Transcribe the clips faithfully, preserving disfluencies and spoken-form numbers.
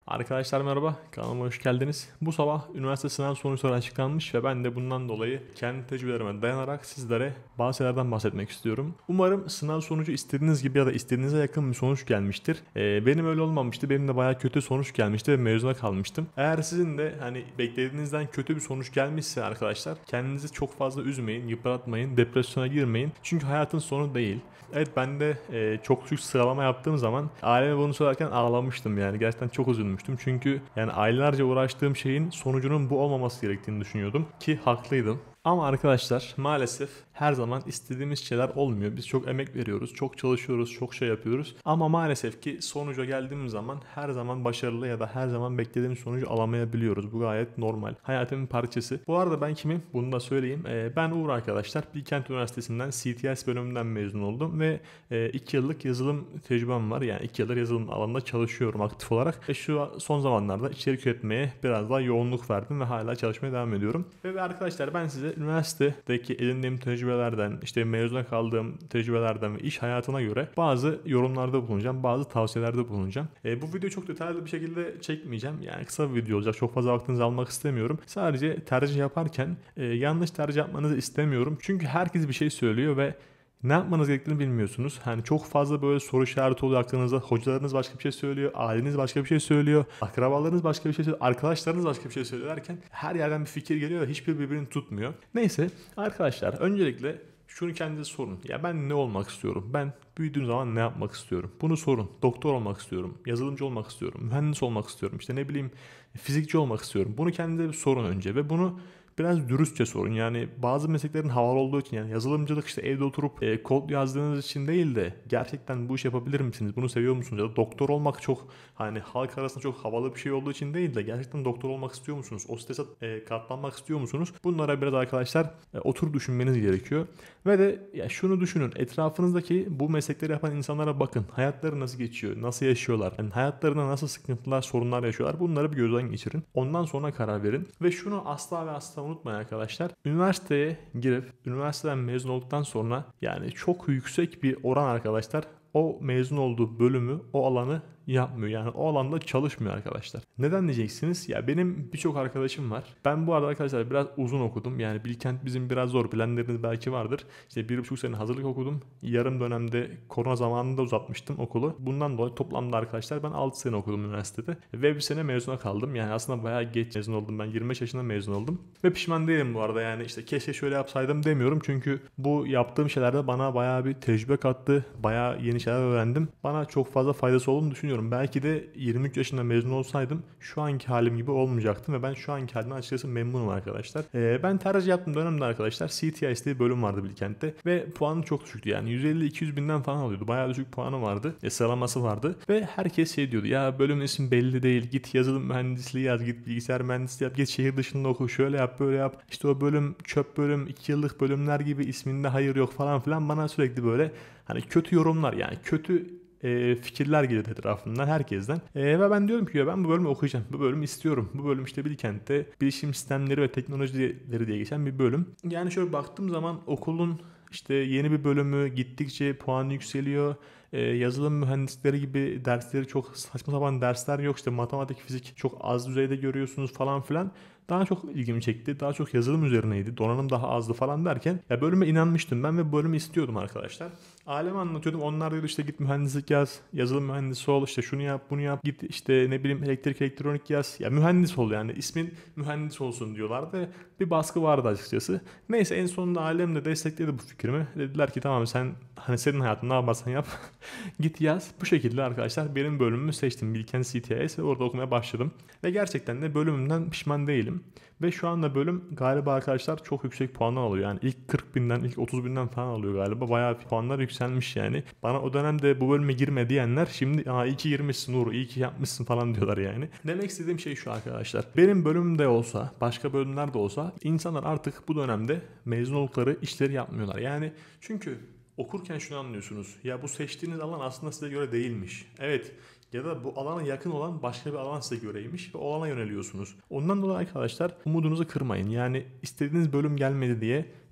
Arkadaşlar merhaba, kanalıma hoş geldiniz. Bu sabah üniversite sınav sonuçları açıklanmış ve ben de bundan dolayı kendi tecrübelerime dayanarak sizlere bazı şeylerden bahsetmek istiyorum. Umarım sınav sonucu istediğiniz gibi ya da istediğinize yakın bir sonuç gelmiştir. Ee, benim öyle olmamıştı, benim de bayağı kötü sonuç gelmişti ve mezuna kalmıştım. Eğer sizin de hani beklediğinizden kötü bir sonuç gelmişse arkadaşlar, kendinizi çok fazla üzmeyin, yıpratmayın, depresyona girmeyin. Çünkü hayatın sonu değil. Evet, ben de e, çok düşük sıralama yaptığım zaman aileme bunu söylerken ağlamıştım yani. Gerçekten çok üzülmüştüm. Çünkü yani aylarca uğraştığım şeyin sonucunun bu olmaması gerektiğini düşünüyordum. Ki haklıydım. Ama arkadaşlar maalesef her zaman istediğimiz şeyler olmuyor. Biz çok emek veriyoruz, çok çalışıyoruz, çok şey yapıyoruz. Ama maalesef ki sonuca geldiğimiz zaman her zaman başarılı ya da her zaman beklediğimiz sonucu alamayabiliyoruz. Bu gayet normal. Hayatın bir parçası. Bu arada ben kimim? Bunu da söyleyeyim. Ee, ben Uğur arkadaşlar. Bilkent Üniversitesi'nden C T S bölümünden mezun oldum ve iki yıllık yazılım tecrübem var. Yani iki yıldır yazılım alanında çalışıyorum aktif olarak. Ve şu son zamanlarda içerik üretmeye biraz daha yoğunluk verdim ve hala çalışmaya devam ediyorum. Ve arkadaşlar ben size üniversitedeki edindiğim tecrübelerden, işte mezuna kaldığım tecrübelerden ve iş hayatına göre bazı yorumlarda bulunacağım, bazı tavsiyelerde bulunacağım. E, bu videoyu çok detaylı bir şekilde çekmeyeceğim. Yani kısa bir video olacak. Çok fazla vaktinizi almak istemiyorum. Sadece tercih yaparken e, yanlış tercih yapmanızı istemiyorum. Çünkü herkes bir şey söylüyor ve ne yapmanız gerektiğini bilmiyorsunuz. Hani çok fazla böyle soru işareti oluyor aklınızda. Hocalarınız başka bir şey söylüyor. Aileniz başka bir şey söylüyor. Akrabalarınız başka bir şey söylüyor. Arkadaşlarınız başka bir şey söylüyor derken her yerden bir fikir geliyor ve hiçbir birbirini tutmuyor. Neyse arkadaşlar, öncelikle şunu kendinize sorun. Ya ben ne olmak istiyorum? Ben büyüdüğüm zaman ne yapmak istiyorum? Bunu sorun. Doktor olmak istiyorum. Yazılımcı olmak istiyorum. Mühendis olmak istiyorum. İşte ne bileyim, fizikçi olmak istiyorum. Bunu kendinize bir sorun önce ve bunu biraz dürüstçe sorun. Yani bazı mesleklerin havalı olduğu için, yani yazılımcılık işte evde oturup e, kod yazdığınız için değil de gerçekten bu iş yapabilir misiniz? Bunu seviyor musunuz? Ya da doktor olmak çok hani halk arasında çok havalı bir şey olduğu için değil de gerçekten doktor olmak istiyor musunuz? O strese e, katlanmak istiyor musunuz? Bunlara biraz arkadaşlar e, otur düşünmeniz gerekiyor. Ve de ya şunu düşünün. Etrafınızdaki bu meslekleri yapan insanlara bakın. Hayatları nasıl geçiyor? Nasıl yaşıyorlar? Yani hayatlarında nasıl sıkıntılar, sorunlar yaşıyorlar? Bunları bir gözden geçirin. Ondan sonra karar verin. Ve şunu asla ve asla unutmayın arkadaşlar. Üniversiteye girip üniversiteden mezun olduktan sonra yani çok yüksek bir oran arkadaşlar o mezun olduğu bölümü, o alanı yapmıyor. Yani o alanda çalışmıyor arkadaşlar. Neden diyeceksiniz? Ya benim birçok arkadaşım var. Ben bu arada arkadaşlar biraz uzun okudum. Yani Bilkent bizim biraz zor. Bilenleriniz belki vardır. İşte bir buçuk sene hazırlık okudum. Yarım dönemde korona zamanında uzatmıştım okulu. Bundan dolayı toplamda arkadaşlar ben altı sene okudum üniversitede. Ve bir sene mezuna kaldım. Yani aslında bayağı geç mezun oldum. Ben yirmi beş yaşında mezun oldum. Ve pişman değilim bu arada. Yani işte keşke şöyle yapsaydım demiyorum. Çünkü bu yaptığım şeylerde bana bayağı bir tecrübe kattı. Bayağı yeni şeyler öğrendim. Bana çok fazla faydası olduğunu düşünüyorum. Belki de yirmi üç yaşında mezun olsaydım şu anki halim gibi olmayacaktım ve ben şu anki halimden açıkçası memnunum arkadaşlar. Ee, ben tercih yaptığım dönemde arkadaşlar C T I S diye bir bölüm vardı Bilkent'te ve puanım çok düşüktü. Yani yüz elli iki yüz binden falan alıyordu. Bayağı düşük puanı vardı. E, sıralaması vardı ve herkes şey diyordu. Ya bölümün ismi belli değil. Git yazılım mühendisliği yaz. Git bilgisayar mühendisliği yap. Git şehir dışında oku. Şöyle yap, böyle yap. İşte o bölüm çöp bölüm, iki yıllık bölümler gibi, isminde hayır yok falan filan, bana sürekli böyle hani kötü yorumlar, yani kötü e, fikirler geliyor etrafından, herkesten. E, ve ben diyorum ki ya ben bu bölümü okuyacağım. Bu bölümü istiyorum. Bu bölüm işte Bilkent'te bilişim sistemleri ve teknolojileri diye geçen bir bölüm. Yani şöyle baktığım zaman okulun işte yeni bir bölümü, gittikçe puan yükseliyor. Ee, yazılım mühendisleri gibi dersleri çok saçma sapan dersler yok. İşte matematik, fizik çok az düzeyde görüyorsunuz falan filan. Daha çok ilgimi çekti. Daha çok yazılım üzerineydi. Donanım daha azdı falan derken ya bölüme inanmıştım ben ve bölümü istiyordum arkadaşlar. Aileme anlatıyordum. Onlar diyordu işte git mühendislik yaz. Yazılım mühendisi ol. İşte şunu yap, bunu yap. Git işte ne bileyim elektrik elektronik yaz. Ya mühendis ol, yani ismin mühendis olsun diyorlardı. Bir baskı vardı açıkçası. Neyse en sonunda ailem de destekledi bu fikrimi. Dediler ki tamam, sen hani senin hayatın, ne yaparsan yap. Git yaz. Bu şekilde arkadaşlar benim bölümümü seçtim. Bilkent C T S ve orada okumaya başladım. Ve gerçekten de bölümümden pişman değilim. Ve şu anda bölüm galiba arkadaşlar çok yüksek puanlar alıyor. Yani ilk kırk binden, ilk otuz binden falan alıyor galiba. Bayağı puanlar yükselmiş yani. Bana o dönemde bu bölüme girme diyenler şimdi aa iyi ki girmişsin Uğur, iyi ki yapmışsın falan diyorlar yani. Demek istediğim şey şu arkadaşlar. Benim bölümümde olsa, başka bölümlerde olsa insanlar artık bu dönemde mezun oldukları işleri yapmıyorlar. Yani çünkü okurken şunu anlıyorsunuz. Ya bu seçtiğiniz alan aslında size göre değilmiş. Evet, ya da bu alana yakın olan başka bir alan size göreymiş ve o alana yöneliyorsunuz. Ondan dolayı arkadaşlar umudunuzu kırmayın. Yani istediğiniz bölüm gelmedi diye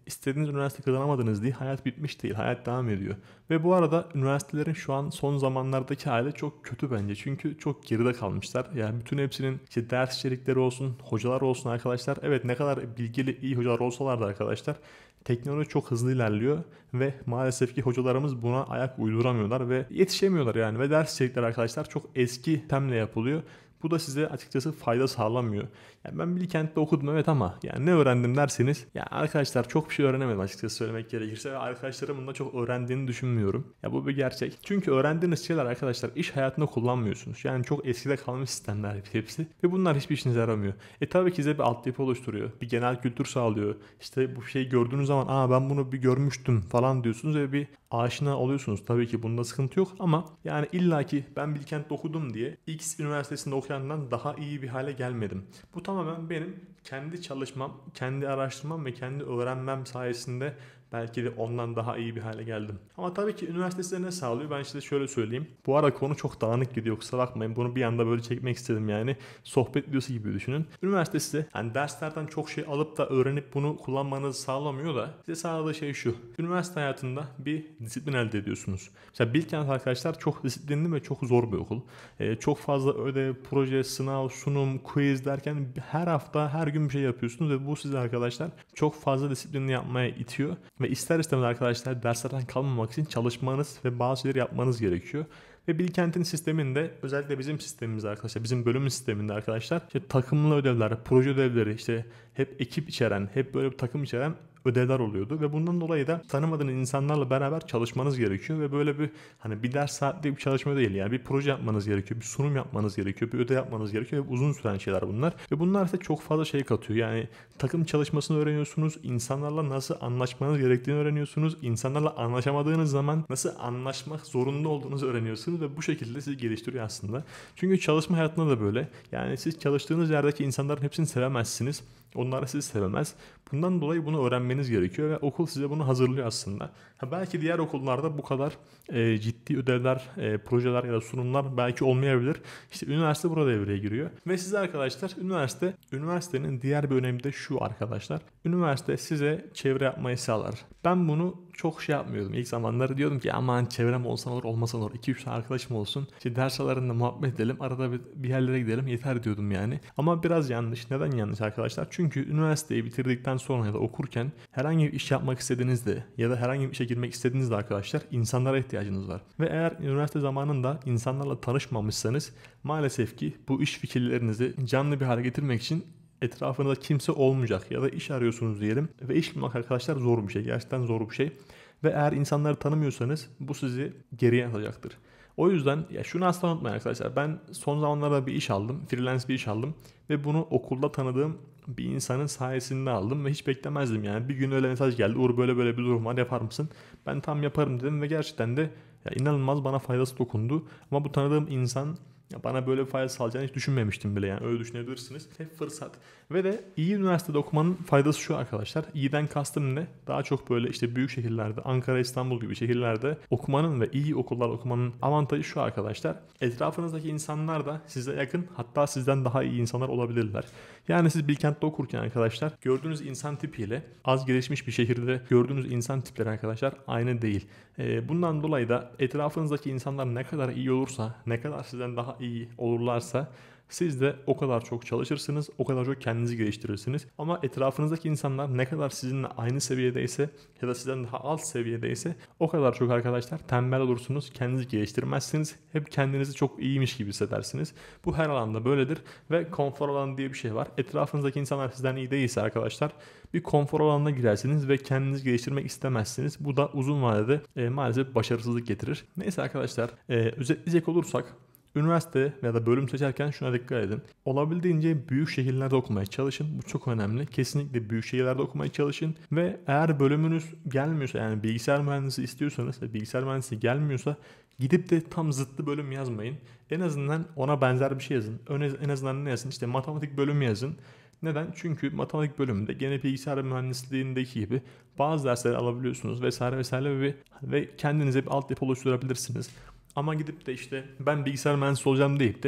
istediğiniz üniversite kazanamadınız diye hayat bitmiş değil. Hayat devam ediyor. Ve bu arada üniversitelerin şu an son zamanlardaki hali çok kötü bence. Çünkü çok geride kalmışlar. Yani bütün hepsinin işte ders içerikleri olsun, hocalar olsun arkadaşlar. Evet, ne kadar bilgili iyi hocalar olsalar da arkadaşlar, teknoloji çok hızlı ilerliyor ve maalesef ki hocalarımız buna ayak uyduramıyorlar ve yetişemiyorlar yani. Ve ders içerikleri arkadaşlar çok eski temle yapılıyor. Bu da size açıkçası fayda sağlamıyor. Yani ben Bilkent'te okudum evet, ama yani ne öğrendim derseniz, ya arkadaşlar çok bir şey öğrenemedim açıkçası söylemek gerekirse, ve arkadaşlarımın da çok öğrendiğini düşünmüyorum. Ya bu bir gerçek. Çünkü öğrendiğiniz şeyler arkadaşlar iş hayatında kullanmıyorsunuz. Yani çok eskide kalmış sistemler hepsi ve bunlar hiçbir işinize yaramıyor. E tabii ki size bir altyapı oluşturuyor. Bir genel kültür sağlıyor. İşte bu şeyi gördüğünüz zaman aa ben bunu bir görmüştüm falan diyorsunuz ve bir aşina oluyorsunuz. Tabii ki bunda sıkıntı yok, ama yani illaki ben Bilkent'te okudum diye X üniversitesinde okuyandan daha iyi bir hale gelmedim. Bu tamamen benim kendi çalışmam, kendi araştırmam ve kendi öğrenmem sayesinde belki de ondan daha iyi bir hale geldim. Ama tabii ki üniversite size ne sağlıyor? Ben size şöyle söyleyeyim. Bu arada konu çok dağınık gidiyor, kusura bakmayın. Bunu bir anda böyle çekmek istedim yani. Sohbet videosu gibi düşünün. Üniversite size yani derslerden çok şey alıp da öğrenip bunu kullanmanızı sağlamıyor da size sağladığı şey şu. Üniversite hayatında bir disiplin elde ediyorsunuz. Mesela Bilkent arkadaşlar çok disiplinli ve çok zor bir okul. Ee, çok fazla ödev, proje, sınav, sunum, quiz derken her hafta her gün bir şey yapıyorsunuz ve bu sizi arkadaşlar çok fazla disiplinli yapmaya itiyor. Ve ister istemez arkadaşlar derslerden kalmamak için çalışmanız ve bazı şeyleri yapmanız gerekiyor. Ve Bilkent'in sisteminde, özellikle bizim sistemimiz arkadaşlar, bizim bölümün sisteminde arkadaşlar işte takımlı ödevler, proje ödevleri, işte hep ekip içeren, hep böyle bir takım içeren ödevler oluyordu ve bundan dolayı da tanımadığınız insanlarla beraber çalışmanız gerekiyor ve böyle bir hani bir ders saatlik bir çalışma değil, yani bir proje yapmanız gerekiyor, bir sunum yapmanız gerekiyor, bir ödev yapmanız gerekiyor ve uzun süren şeyler bunlar ve bunlar size çok fazla şey katıyor. Yani takım çalışmasını öğreniyorsunuz, insanlarla nasıl anlaşmanız gerektiğini öğreniyorsunuz, insanlarla anlaşamadığınız zaman nasıl anlaşmak zorunda olduğunuzu öğreniyorsunuz ve bu şekilde sizi geliştiriyor aslında. Çünkü çalışma hayatında da böyle, yani siz çalıştığınız yerdeki insanların hepsini sevemezsiniz. Onlar sizi sevemez. Bundan dolayı bunu öğrenmeniz gerekiyor ve okul size bunu hazırlıyor aslında. Ha, belki diğer okullarda bu kadar e, ciddi ödevler, e, projeler ya da sunumlar belki olmayabilir. İşte üniversite burada devreye giriyor. Ve size arkadaşlar üniversite, üniversitenin diğer bir önemi de şu arkadaşlar. Üniversite size çevre yapmayı sağlar. Ben bunu çok şey yapmıyordum. İlk zamanları diyordum ki aman çevrem olsa olur olmasa olur. iki üç tane arkadaşım olsun. İşte ders aralarında muhabbet edelim. Arada bir, bir yerlere gidelim yeter diyordum yani. Ama biraz yanlış. Neden yanlış arkadaşlar? Çünkü üniversiteyi bitirdikten sonra ya da okurken herhangi bir iş yapmak istediğinizde ya da herhangi bir işe girmek istediğinizde arkadaşlar insanlara ihtiyacınız var. Ve eğer üniversite zamanında insanlarla tanışmamışsanız maalesef ki bu iş fikirlerinizi canlı bir hale getirmek için etrafınızda kimse olmayacak ya da iş arıyorsunuz diyelim ve iş bulmak arkadaşlar zor bir şey. Gerçekten zor bir şey. Ve eğer insanları tanımıyorsanız bu sizi geriye atacaktır. O yüzden ya şunu asla unutmayın arkadaşlar. Ben son zamanlarda bir iş aldım. Freelance bir iş aldım. Ve bunu okulda tanıdığım bir insanın sayesinde aldım. Ve hiç beklemezdim yani. Bir gün öyle mesaj geldi. Uğur böyle böyle bir durum var, yapar mısın? Ben tam yaparım dedim ve gerçekten de ya inanılmaz bana faydası dokundu. Ama bu tanıdığım insan ya bana böyle bir fayda sağlayacağını hiç düşünmemiştim bile, yani öyle düşünebilirsiniz. Hep fırsat. Ve de iyi üniversitede okumanın faydası şu arkadaşlar. İyiden kastım ne? Daha çok böyle işte büyük şehirlerde, Ankara, İstanbul gibi şehirlerde okumanın ve iyi okullar okumanın avantajı şu arkadaşlar. Etrafınızdaki insanlar da size yakın, hatta sizden daha iyi insanlar olabilirler. Yani siz Bilkent'te okurken arkadaşlar gördüğünüz insan tipiyle az gelişmiş bir şehirde gördüğünüz insan tipleri arkadaşlar aynı değil. Bundan dolayı da etrafınızdaki insanlar ne kadar iyi olursa, ne kadar sizden daha iyi olurlarsa siz de o kadar çok çalışırsınız, o kadar çok kendinizi geliştirirsiniz. Ama etrafınızdaki insanlar ne kadar sizinle aynı seviyedeyse ya da sizden daha alt seviyedeyse o kadar çok arkadaşlar tembel olursunuz, kendinizi geliştirmezsiniz. Hep kendinizi çok iyiymiş gibi hissedersiniz. Bu her alanda böyledir ve konfor alanı diye bir şey var. Etrafınızdaki insanlar sizden iyi değilse arkadaşlar bir konfor alanına girersiniz ve kendinizi geliştirmek istemezsiniz. Bu da uzun vadede e, maalesef başarısızlık getirir. Neyse arkadaşlar, e, özetleyecek olursak üniversite ya da bölüm seçerken şuna dikkat edin. Olabildiğince büyük şehirlerde okumaya çalışın. Bu çok önemli. Kesinlikle büyük şehirlerde okumaya çalışın. Ve eğer bölümünüz gelmiyorsa, yani bilgisayar mühendisi istiyorsanız ve bilgisayar mühendisi gelmiyorsa gidip de tam zıttı bölüm yazmayın. En azından ona benzer bir şey yazın. En azından ne yazın? İşte matematik bölümü yazın. Neden? Çünkü matematik bölümünde gene bilgisayar mühendisliğindeki gibi bazı dersleri alabiliyorsunuz vesaire vesaire ve, ve kendinize bir altyapı oluşturabilirsiniz. Ama gidip de işte ben bilgisayar mühendisi olacağım deyip de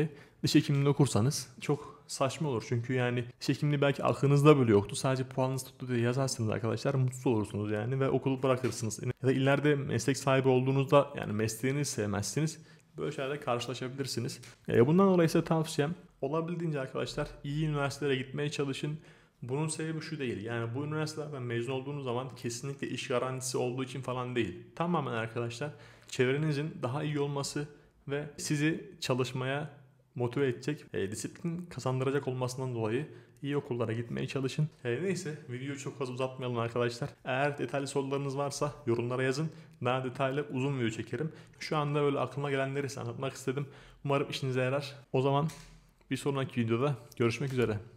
diş hekimliğini okursanız çok saçma olur. Çünkü yani diş hekimliği belki aklınızda bile yoktu. Sadece puanınız tuttu diye yazarsınız arkadaşlar. Mutsuz olursunuz yani ve okulu bırakırsınız. Ya da ileride meslek sahibi olduğunuzda yani mesleğinizi sevmezsiniz. Böyle şeylerle karşılaşabilirsiniz. E, bundan dolayı size tavsiyem olabildiğince arkadaşlar iyi üniversitelere gitmeye çalışın. Bunun sebebi şu değil. Yani bu üniversitelerden mezun olduğunuz zaman kesinlikle iş garantisi olduğu için falan değil. Tamamen arkadaşlar çevrenizin daha iyi olması ve sizi çalışmaya motive edecek, e, disiplin kazandıracak olmasından dolayı iyi okullara gitmeye çalışın. E, neyse videoyu çok fazla uzatmayalım arkadaşlar. Eğer detaylı sorularınız varsa yorumlara yazın. Daha detaylı uzun video çekerim. Şu anda böyle aklıma gelenleri size anlatmak istedim. Umarım işinize yarar. O zaman bir sonraki videoda görüşmek üzere.